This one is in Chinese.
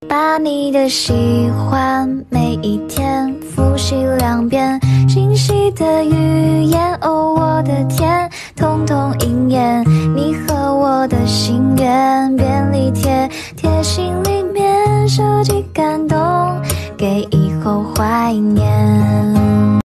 把你的喜欢每一天复习2遍，清晰的语言，哦我的天，统统应验你和我的心愿，便利贴贴心里面，手机